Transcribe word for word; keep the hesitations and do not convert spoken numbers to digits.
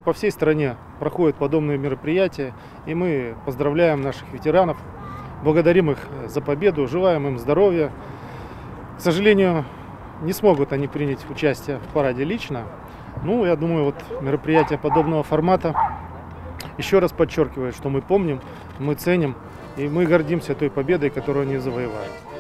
по всей стране проходят подобные мероприятия, и мы поздравляем наших ветеранов, благодарим их за победу, желаем им здоровья. К сожалению, не смогут они принять участие в параде лично. Ну, я думаю, вот мероприятие подобного формата еще раз подчеркивает, что мы помним, мы ценим и мы гордимся той победой, которую они завоевали.